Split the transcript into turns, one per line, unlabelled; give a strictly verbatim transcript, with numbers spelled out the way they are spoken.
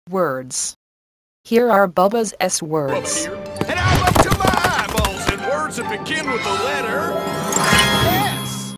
Words. Here are Bubba's S words.
Here, and I'm up to my eyeballs in words that begin with the letter S.